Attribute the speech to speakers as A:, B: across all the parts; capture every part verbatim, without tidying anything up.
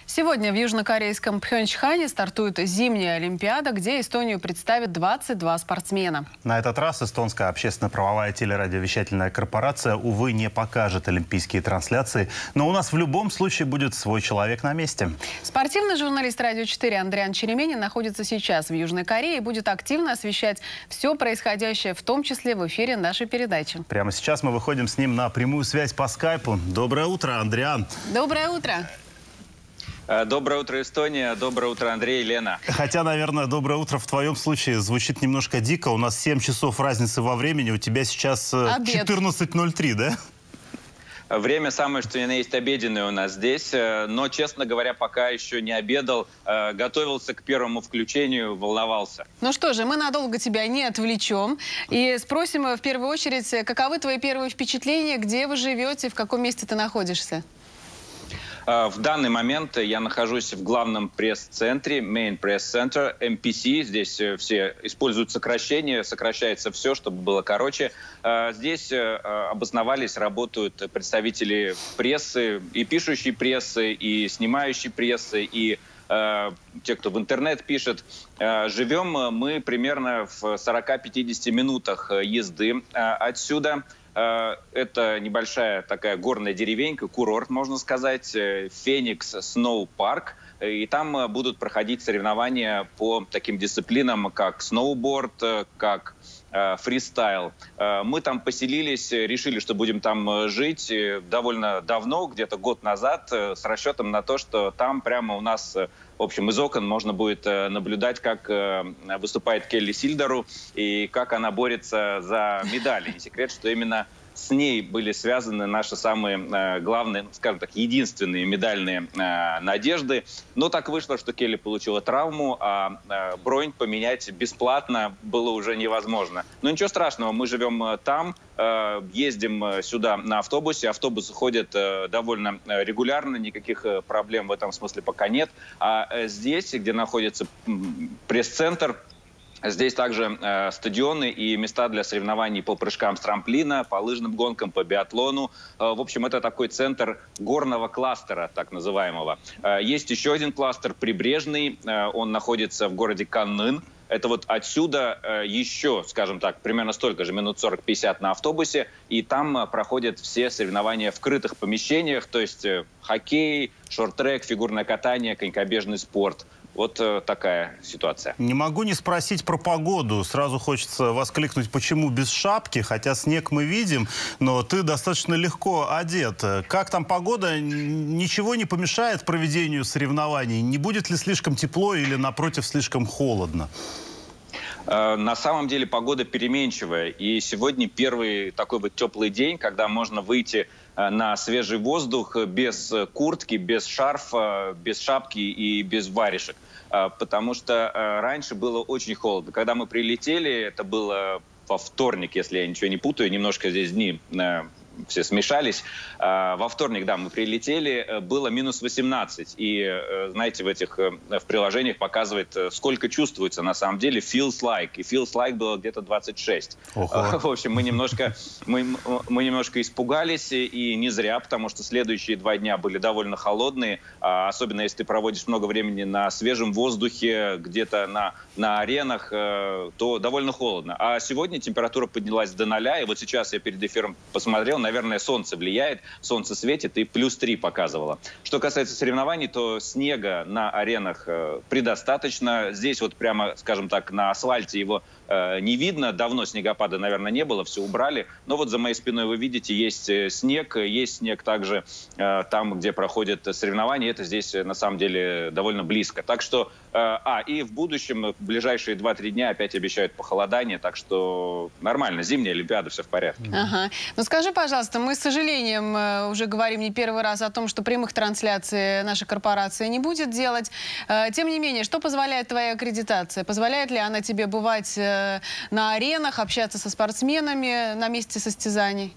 A: Сегодня в южнокорейском Пхенчхане стартует зимняя Олимпиада, где Эстонию представит двадцать два спортсмена.
B: На этот раз эстонская общественно-правовая телерадиовещательная корпорация, увы, не покажет олимпийские трансляции. Но у нас в любом случае будет свой человек на месте.
A: Спортивный журналист «Радио четыре» Андриан Череменин находится сейчас в Южной Корее и будет активно освещать все происходящее, в том числе в эфире нашей передачи.
B: Прямо сейчас мы выходим с ним на прямую связь по скайпу. Доброе утро, Андриан.
A: Доброе утро.
C: Доброе утро, Эстония. Доброе утро, Андрей и Лена.
B: Хотя, наверное, доброе утро в твоем случае звучит немножко дико. У нас семь часов разницы во времени. У тебя сейчас четырнадцать ноль три, да?
C: Время самое, что ни на есть, обеденное у нас здесь. Но, честно говоря, пока еще не обедал. Готовился к первому включению, волновался.
A: Ну что же, мы надолго тебя не отвлечем. И спросим в первую очередь, каковы твои первые впечатления, где вы живете, в каком месте ты находишься?
C: В данный момент я нахожусь в главном пресс-центре, Main Press Center, эм пи си. Здесь все используют сокращения, сокращается все, чтобы было короче. Здесь обосновались, работают представители прессы, и пишущей прессы, и снимающей прессы, и те, кто в интернет пишет. Живем мы примерно в сорока-пятидесяти минутах езды отсюда. Это небольшая такая горная деревенька, курорт, можно сказать, Феникс Сноу Парк. И там будут проходить соревнования по таким дисциплинам, как сноуборд, как фристайл. Мы там поселились, решили, что будем там жить довольно давно, где-то год назад, с расчетом на то, что там прямо у нас, в общем, из окон можно будет наблюдать, как выступает Келли Сильдару и как она борется за медали. Не секрет, что именно с ней были связаны наши самые э, главные, скажем так, единственные медальные э, надежды. Но так вышло, что Келли получила травму, а э, бронь поменять бесплатно было уже невозможно. Но ничего страшного, мы живем там, э, ездим сюда на автобусе. Автобусы ходят э, довольно регулярно, никаких проблем в этом смысле пока нет. А э, здесь, где находится пресс-центр, здесь также э, стадионы и места для соревнований по прыжкам с трамплина, по лыжным гонкам, по биатлону. Э, в общем, это такой центр горного кластера, так называемого. Э, есть еще один кластер прибрежный, э, он находится в городе Каннын. Это вот отсюда э, еще, скажем так, примерно столько же, минут сорок-пятьдесят на автобусе. И там э, проходят все соревнования в крытых помещениях, то есть э, хоккей, шорт-трек, фигурное катание, конькобежный спорт. Вот э, такая ситуация.
B: Не могу не спросить про погоду. Сразу хочется воскликнуть, почему без шапки, хотя снег мы видим, но ты достаточно легко одет. Как там погода? Ничего не помешает проведению соревнований? Не будет ли слишком тепло или, напротив, слишком холодно?
C: На самом деле погода переменчивая. И сегодня первый такой вот теплый день, когда можно выйти на свежий воздух без куртки, без шарфа, без шапки и без варежек. Потому что раньше было очень холодно. Когда мы прилетели, это было во вторник, если я ничего не путаю, немножко здесь дни все смешались. Во вторник, да, мы прилетели, было минус восемнадцать. И, знаете, в этих в приложениях показывает, сколько чувствуется на самом деле feels like. И feels like было где-то двадцать шесть. Ого. В общем, мы немножко, мы, мы немножко испугались, и не зря, потому что следующие два дня были довольно холодные. Особенно если ты проводишь много времени на свежем воздухе, где-то на, на аренах, то довольно холодно. А сегодня температура поднялась до ноля, и вот сейчас я перед эфиром посмотрел, наверное, солнце влияет, солнце светит, и плюс три показывало. Что касается соревнований, то снега на аренах э, предостаточно. Здесь вот прямо, скажем так, на асфальте его э, не видно. Давно снегопада, наверное, не было, все убрали. Но вот за моей спиной вы видите, есть снег. Есть снег также э, там, где проходят соревнования. Это здесь, на самом деле, довольно близко. Так что, э, а, и в будущем, в ближайшие два-три дня опять обещают похолодание. Так что нормально, зимняя Олимпиада, все в порядке.
A: Ага. Ну скажи, пожалуйста, мы с сожалением уже говорим не первый раз о том, что прямых трансляций наша корпорация не будет делать. Тем не менее, что позволяет твоя аккредитация? Позволяет ли она тебе бывать на аренах, общаться со спортсменами на месте состязаний?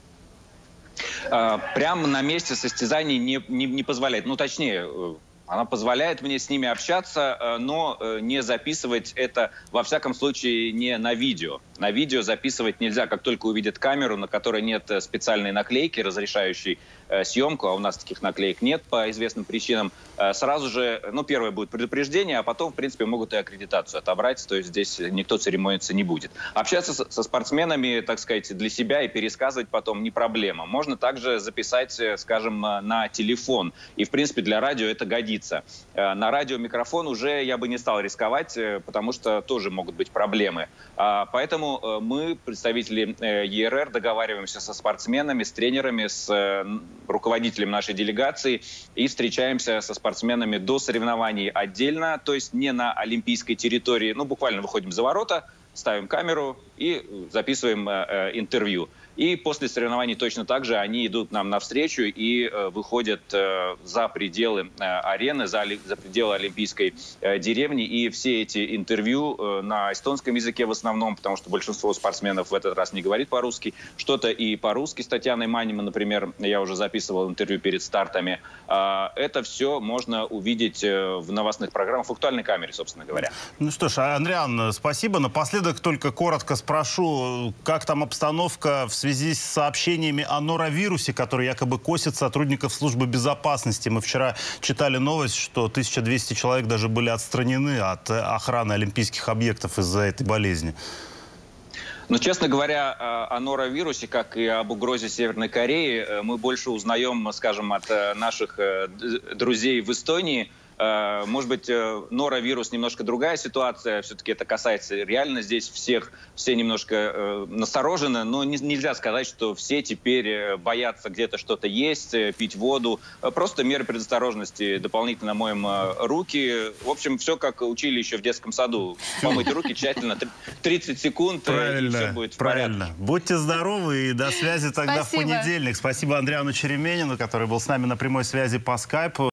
C: Прямо на месте состязаний не, не, не позволяет. Ну, точнее, она позволяет мне с ними общаться, но не записывать это, во всяком случае, не на видео. На видео записывать нельзя. Как только увидят камеру, на которой нет специальной наклейки, разрешающей э, съемку, а у нас таких наклеек нет по известным причинам, э, сразу же, ну, первое будет предупреждение, а потом, в принципе, могут и аккредитацию отобрать, то есть здесь никто церемониться не будет. Общаться со, со спортсменами, так сказать, для себя и пересказывать потом не проблема. Можно также записать, скажем, на телефон. И, в принципе, для радио это годится. Э, на радио микрофон уже я бы не стал рисковать, э, потому что тоже могут быть проблемы. А, поэтому мы, представители Е Эр Эр, договариваемся со спортсменами, с тренерами, с руководителем нашей делегации и встречаемся со спортсменами до соревнований отдельно, то есть не на олимпийской территории, ну, буквально выходим за ворота, ставим камеру и записываем э, интервью. И после соревнований точно так же они идут нам навстречу и э, выходят э, за пределы э, арены, за, за пределы Олимпийской э, деревни. И все эти интервью э, на эстонском языке в основном, потому что большинство спортсменов в этот раз не говорит по-русски. Что-то и по-русски с Татьяной Маниной, например, я уже записывал интервью перед стартами. Э, это все можно увидеть э, в новостных программах, в актуальной камере, собственно говоря.
B: Ну что ж, Андриан, спасибо. Напоследок только коротко спрошу, как там обстановка в в связи с сообщениями о норовирусе, который якобы косит сотрудников службы безопасности. Мы вчера читали новость, что тысяча двести человек даже были отстранены от охраны олимпийских объектов из-за этой болезни.
C: Но, честно говоря, о норовирусе, как и об угрозе Северной Кореи, мы больше узнаем, скажем, от наших друзей в Эстонии. Может быть, норовирус немножко другая ситуация, все-таки это касается реально здесь всех, все немножко э, насторожены, но не, нельзя сказать, что все теперь боятся где-то что-то есть, пить воду. Просто меры предосторожности, дополнительно моем руки. В общем, все как учили еще в детском саду. Помыть руки тщательно, тридцать секунд, правильно, и все будет в
B: правильно.
C: порядке.
B: Будьте здоровы и до связи тогда
A: Спасибо.
B: в понедельник. Спасибо Андриану Череменину, который был с нами на прямой связи по скайпу.